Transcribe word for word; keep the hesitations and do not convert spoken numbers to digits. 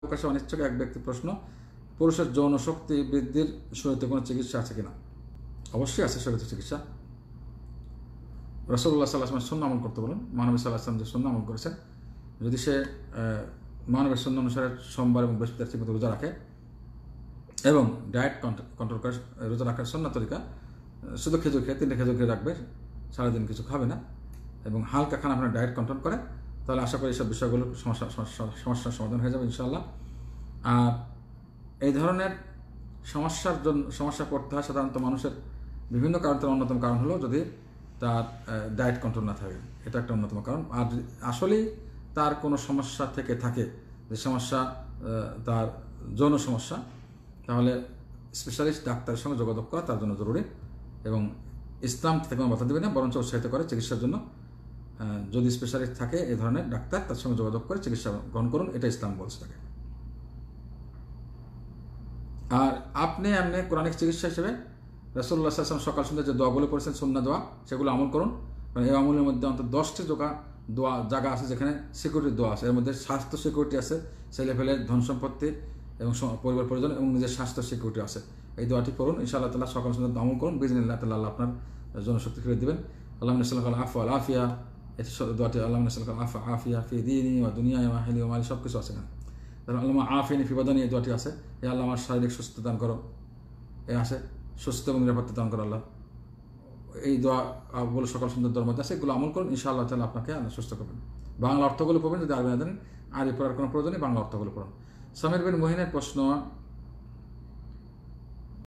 প্রকাশে অনিচ্ছুক এক ব্যক্তির প্রশ্ন, পুরুষের যৌন শক্তি বৃদ্ধির শরীয়তে কোনো চিকিৎসা আছে কিনা? অবশ্যই আছে শরীয়তে চিকিৎসা। রাসূলুল্লাহ সাল্লাল্লাহু আলাইহি ওয়াসাল্লাম সুন্নাহ আমল করতে বলেন। মহানবী সাল্লাল্লাহু আলাইহি ওয়াসাল্লাম যে সুন্নাহ আমল করেছেন, যদি সে মানবের সুন্নাহ অনুসারে সোমবার এবং বৃহস্পতিবার ঠিকমতো রোজা রাখে এবং ডায়েট কন্ট্রোল করে, রোজা রাখার সুন্নাহ তরিকা শুধু খেজুর খেয়ে তিনটে খেজুর খেয়ে রাখবে, সারাদিন কিছু খাবে না এবং হালকা খানা আপনার ডায়েট কন্ট্রোল করে, তাহলে আশা করি এইসব বিষয়গুলোর সমস্যা সমস্যার সমাধান হয়ে যাবে ইনশাআল্লাহ। আর এই ধরনের সমস্যার জন্য সমস্যা পড়তে হয় সাধারণত মানুষের বিভিন্ন কারণ। তার অন্যতম কারণ হলো যদি তার ডায়েট কন্ট্রোল না থাকে, এটা একটা অন্যতম কারণ। আর আসলেই তার কোনো সমস্যা থেকে থাকে, যে সমস্যা তার যৌন সমস্যা, তাহলে স্পেশালিস্ট ডাক্তারের সঙ্গে যোগাযোগ করা তার জন্য জরুরি এবং ইসলাম থেকে কোনো বাধা দেবে না, বরঞ্চ উৎসাহিত করে চিকিৎসার জন্য। যদি স্পেশালিস্ট থাকে এই ধরনের ডাক্তার, তার সঙ্গে যোগাযোগ করে চিকিৎসা গ্রহণ করুন, এটা ইসলাম বলছে তাকে। আর আপনি এমনি কোরআনিক চিকিৎসা হিসেবে রাসূলুল্লাহ সাল্লাল্লাহু আলাইহি ওয়াসাল্লাম সকাল সন্ধ্যা যে দোয়াগুলো পড়েছেন সুন্নাহ দোয়া, সেগুলো আমল করুন। কারণ এই আমলের মধ্যে অন্তত দশটি জোগা দোয়া জায়গা আছে যেখানে সিকিউরিটির দোয়া আছে। এর মধ্যে স্বাস্থ্য সিকিউরিটি আছে, ছেলে ফেলের ধন সম্পত্তি এবং পরিবার পরিজন এবং নিজের স্বাস্থ্য সিকিউরিটি আছে। এই দোয়াটি পড়ুন, ইনশাআল্লাহ তাআলা সকাল সন্ধ্যা আমল করুন, বিইজনিল্লাহ তাআলা আল্লাহ আপনার জনশক্তি ফিরে দিবেন। আল্লাহুম্মা নাসআলুকা আল আফওয়া ওয়াল আফিয়া, এই দোয়াটি আল্লাহুম্মা নাসআলুকা আল আফওয়া আফিয়া ফি দীনি ওয়া দুনিয়ায় ওয়া আহলি ওয়া মালি, সব কিছু আছে এখানে। তারপর আল্লাহুম্মা আফিনি ফি বাদানি, এই দোয়াটি আছে, হে আল্লাহ আমার শারীরিক সুস্থতা দান করো, এ আছে সুস্থ এবং নিরাপত্তা দান করো আল্লাহ। এই দোয়া বলে সকাল সুন্দর দোয়ার মধ্যে আছে, এগুলো আমল করুন, ইনশাআল্লাহ তাআলা আপনাকে আল্লাহ সুস্থ করবেন। বাংলা অর্থগুলো পড়বেন, যদি আরবি না জানেন আরবি পড়ার কোনো প্রয়োজন নেই, বাংলা অর্থগুলো পড়ুন। সামির বিন মুহিনের প্রশ্ন,